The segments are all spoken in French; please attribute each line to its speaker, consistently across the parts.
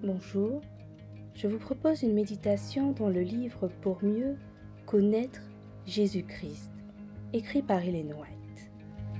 Speaker 1: Bonjour, je vous propose une méditation dans le livre Pour mieux connaître Jésus-Christ, écrit par Ellen White.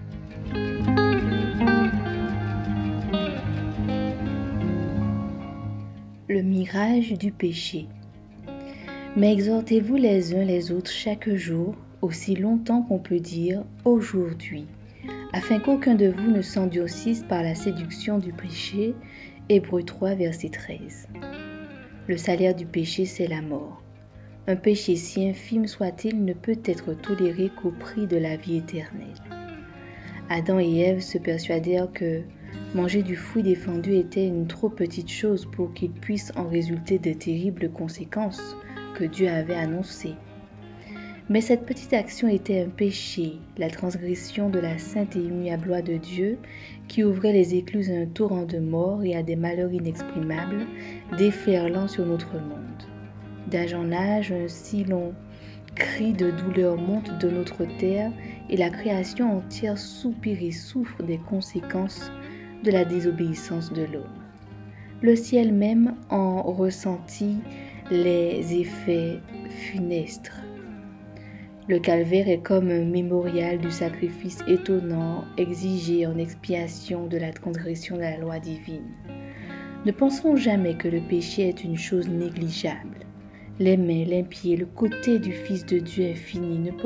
Speaker 1: Le mirage du péché. Mais exhortez-vous les uns les autres chaque jour, aussi longtemps qu'on peut dire aujourd'hui, afin qu'aucun de vous ne s'endurcisse par la séduction du péché. Hébreux 3, verset 13. Le salaire du péché, c'est la mort. Un péché si infime soit-il ne peut être toléré qu'au prix de la vie éternelle. Adam et Ève se persuadèrent que manger du fruit défendu était une trop petite chose pour qu'il puisse en résulter de terribles conséquences que Dieu avait annoncées. Mais cette petite action était un péché, la transgression de la sainte et immuable loi de Dieu, qui ouvrait les écluses à un torrent de mort et à des malheurs inexprimables, déferlant sur notre monde. D'âge en âge, un si long cri de douleur monte de notre terre, et la création entière soupire et souffre des conséquences de la désobéissance de l'homme. Le ciel même en ressentit les effets funestes. Le calvaire est comme un mémorial du sacrifice étonnant exigé en expiation de la transgression de la loi divine. Ne pensons jamais que le péché est une chose négligeable. Les mains, les pieds, le côté du Fils de Dieu infini ne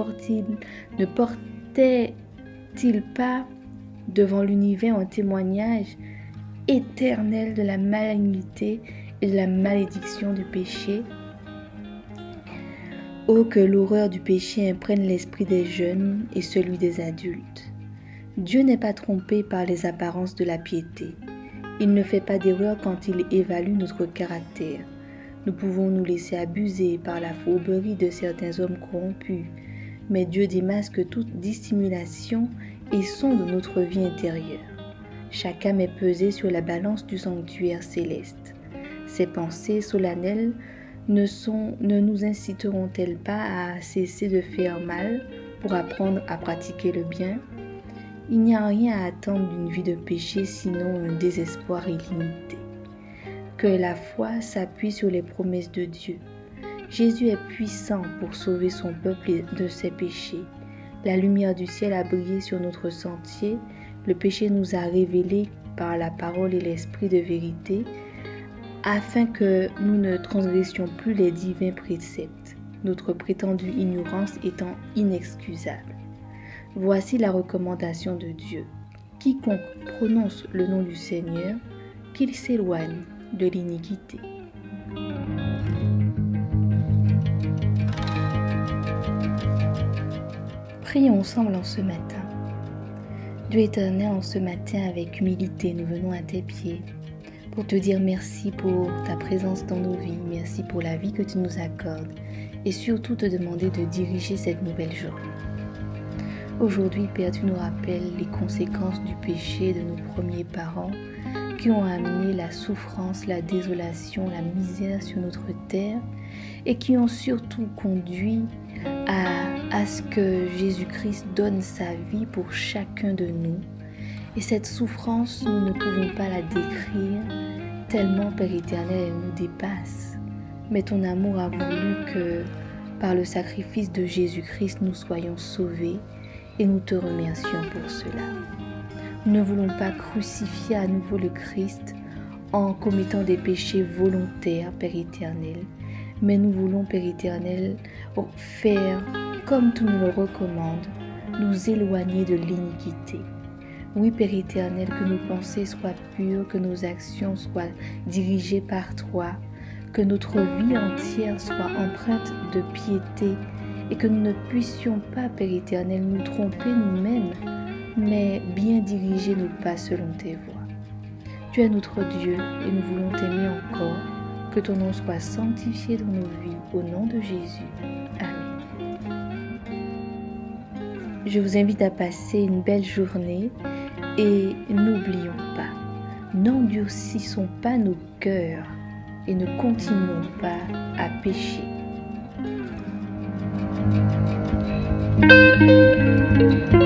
Speaker 1: portait-il pas devant l'univers un témoignage éternel de la malignité et de la malédiction du péché? Oh, que l'horreur du péché imprègne l'esprit des jeunes et celui des adultes. Dieu n'est pas trompé par les apparences de la piété. Il ne fait pas d'erreur quand il évalue notre caractère. Nous pouvons nous laisser abuser par la fourberie de certains hommes corrompus, mais Dieu démasque toute dissimulation et sonde notre vie intérieure. Chaque âme est pesée sur la balance du sanctuaire céleste. Ses pensées solennelles ne nous inciteront-elles pas à cesser de faire mal pour apprendre à pratiquer le bien? Il n'y a rien à attendre d'une vie de péché sinon un désespoir illimité. Que la foi s'appuie sur les promesses de Dieu. Jésus est puissant pour sauver son peuple de ses péchés. La lumière du ciel a brillé sur notre sentier. Le péché nous a révélé par la parole et l'esprit de vérité, afin que nous ne transgressions plus les divins préceptes, notre prétendue ignorance étant inexcusable. Voici la recommandation de Dieu. Quiconque prononce le nom du Seigneur, qu'il s'éloigne de l'iniquité. Prions ensemble en ce matin. Dieu éternel, en ce matin, avec humilité, nous venons à tes pieds pour te dire merci pour ta présence dans nos vies, merci pour la vie que tu nous accordes et surtout te demander de diriger cette nouvelle journée. Aujourd'hui, Père, tu nous rappelles les conséquences du péché de nos premiers parents qui ont amené la souffrance, la désolation, la misère sur notre terre et qui ont surtout conduit à ce que Jésus-Christ donne sa vie pour chacun de nous. Et cette souffrance, nous ne pouvons pas la décrire, tellement, Père éternel, elle nous dépasse. Mais ton amour a voulu que, par le sacrifice de Jésus-Christ, nous soyons sauvés et nous te remercions pour cela. Nous ne voulons pas crucifier à nouveau le Christ en commettant des péchés volontaires, Père éternel, mais nous voulons, Père éternel, faire comme tu nous le recommandes, nous éloigner de l'iniquité. Oui, Père éternel, que nos pensées soient pures, que nos actions soient dirigées par toi, que notre vie entière soit empreinte de piété et que nous ne puissions pas, Père éternel, nous tromper nous-mêmes, mais bien diriger nos pas selon tes voies. Tu es notre Dieu et nous voulons t'aimer encore. Que ton nom soit sanctifié dans nos vies, au nom de Jésus. Amen. Je vous invite à passer une belle journée. Et n'oublions pas, n'endurcissons pas nos cœurs et ne continuons pas à pécher.